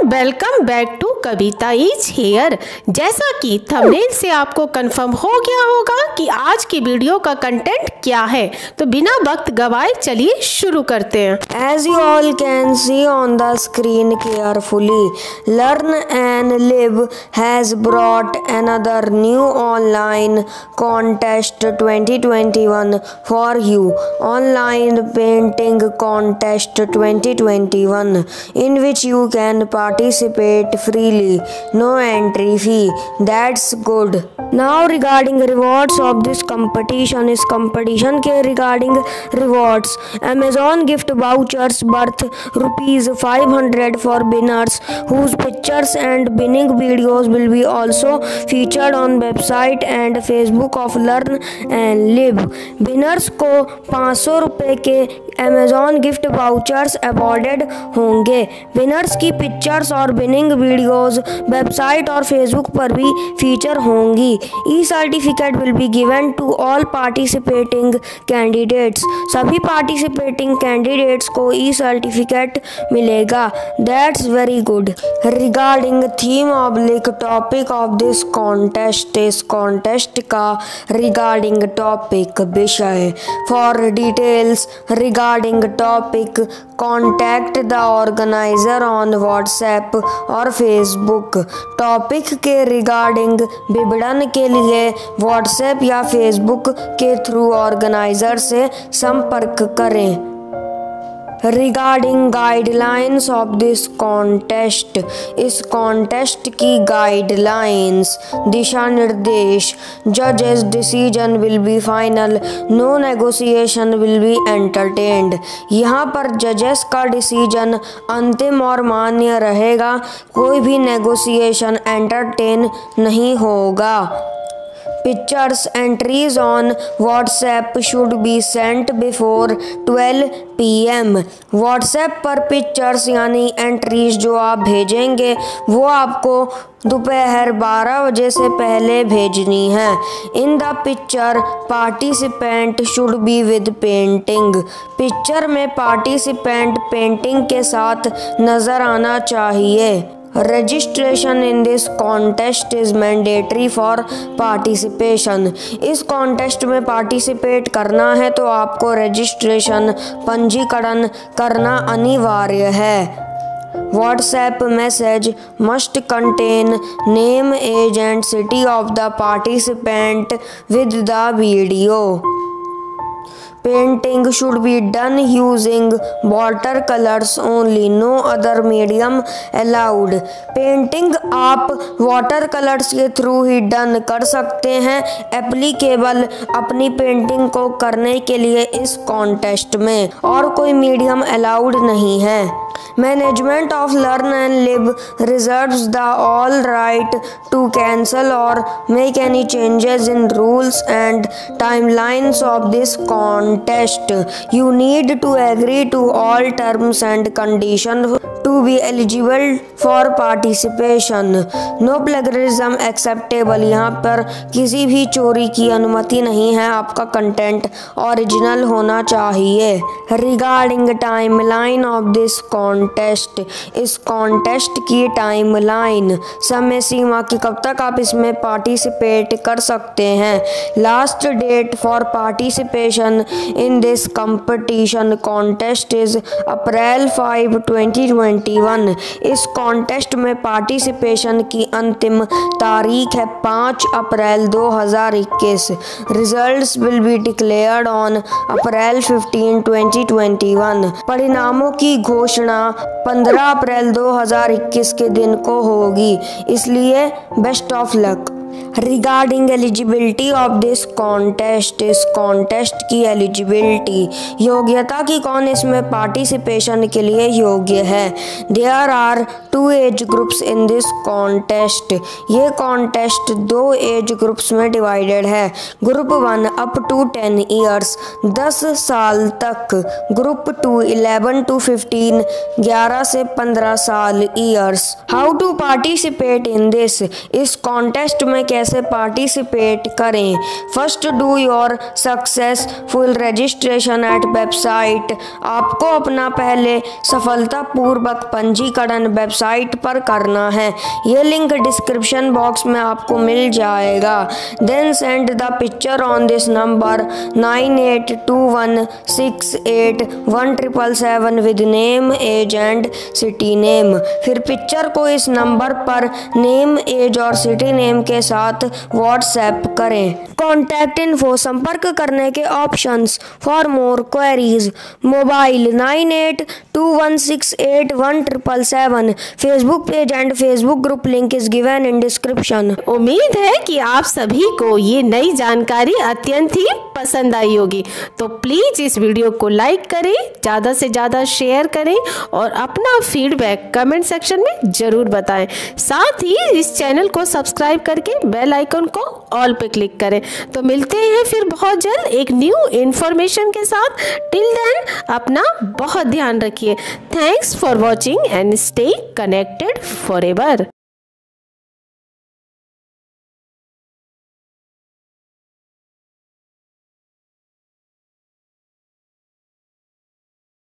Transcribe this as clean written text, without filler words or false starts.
Welcome back to Kavita is here. जैसा कि thumbnail से आपको कंफर्म हो गया होगा कि आज की वीडियो का कंटेंट क्या है, तो बिना वक्त गवाए चलिए शुरू करते हैं। As you all can see on the screen carefully, Learn and Live has brought another new online contest 2021 for you. Online Painting Contest 2021, in which you can participate freely, no entry fee. That's good. Now regarding rewards of this competition, इस competition के regarding rewards, Amazon gift vouchers worth ₹500 for winners whose pictures and winning videos will be also featured on website and Facebook of Learn and Live. Winners को ₹500 के Amazon gift vouchers awarded होंगे। Winners की pictures और winning videos website और Facebook पर भी feature होंगी। E certificate will be given to all participating candidates. सभी पार्टिसिपेटिंग कैंडिडेट्स को ई सर्टिफिकेट मिलेगा। That's very good. Regarding theme oblique topic of this contest, इस कॉन्टेस्ट का रिगार्डिंग टॉपिक विषय। For details regarding topic contact the organizer on WhatsApp और Facebook. Topic के regarding विवरण के लिए व्हाट्सएप या फेसबुक के थ्रू ऑर्गेनाइजर से संपर्क करें। Regarding guidelines of this contest, इस कॉन्टेस्ट की गाइडलाइंस दिशा निर्देश। जजेस decision will be final, no negotiation will be entertained. यहाँ पर जजेस का डिसीजन अंतिम और मान्य रहेगा, कोई भी नेगोशिएशन एंटरटेन नहीं होगा। Pictures entries on WhatsApp should be sent before 12 PM। WhatsApp पर पिक्चर्स यानी एंट्रीज जो आप भेजेंगे वो आपको दोपहर 12 बजे से पहले भेजनी है। In the picture participant should be with painting. Picture में पार्टिसिपेंट पेंटिंग के साथ नज़र आना चाहिए। Registration in this contest is mandatory for participation. इस कॉन्टेस्ट में पार्टिसिपेट करना है तो आपको रजिस्ट्रेशन पंजीकरण करना अनिवार्य है। WhatsApp message must contain name, age and city of the participant with the video. Painting should be done using watercolors only, no other medium allowed। Painting आप वाटर कलर्स के थ्रू ही डन कर सकते हैं, एप्लीकेबल अपनी painting को करने के लिए इस कॉन्टेस्ट में, और कोई मीडियम अलाउड नहीं है। Management of Learn and Live reserves the all right to cancel और make any changes in rules and timelines of this contest. You need to agree to all terms and conditions to be eligible for participation. No plagiarism acceptable। यहाँ पर किसी भी चोरी की अनुमति नहीं है, आपका कंटेंट ओरिजिनल होना चाहिए। Regarding timeline of this contest, इस कॉन्टेस्ट की टाइमलाइन, समय सीमा की कब तक आप इसमें पार्टिसिपेट कर सकते हैं। Last date for participation in this competition contest is April 5, 2021। इस कॉन्टेस्ट में पार्टिसिपेशन की अंतिम तारीख है 5 अप्रैल 2021। Results will be declared on April 15, 2021। परिणामों की घोषणा 15 अप्रैल 2021 के दिन को होगी, इसलिए best of luck. Regarding eligibility of this contest, इस कॉन्टेस्ट की एलिजिबिलिटी, योग्यता की कौन इसमें पार्टिसिपेशन के लिए योग्य है। There are 2 age groups in this contest. ये कॉन्टेस्ट 2 एज ग्रुप्स में डिवाइडेड है। ग्रुप 1 अप टू 10 ईयर्स, 10 साल तक। ग्रुप 2 11 to 15, 11 से 15 साल years. How to participate in this, इस कॉन्टेस्ट में में कैसे पार्टिसिपेट करें। First do your successful registration at website. आपको अपना पहले सफलतापूर्वक पंजीकरण वेबसाइट पर करना है। ये लिंक डिस्क्रिप्शन बॉक्स में आपको मिल जाएगा। Then send the picture on this number 9821681777 with name age and city name. फिर पिक्चर को इस नंबर पर नेम एज और सिटी नेम के साथ व्हाट्सएप करें। कॉन्टैक्ट इन्फो संपर्क करने के options. For more queries mobile 9821681777। Facebook page and Facebook group link is given in description. उम्मीद है कि आप सभी को ये नई जानकारी अत्यंत ही पसंद आई होगी। तो प्लीज इस वीडियो को लाइक करें, ज़्यादा से ज़्यादा शेयर करें और अपना फीडबैक कमेंट सेक्शन में जरूर बताएं। साथ ही इस चैनल को सब्सक्राइब करके बेल आइकन को ऑल पे क्लिक करें। तो मिलते हैं फिर बहुत जल्द एक न्यू इन्फॉर्मेशन के साथ। टिल देन अपना बहुत ध्यान रखिए। Thanks for watching and stay connected forever.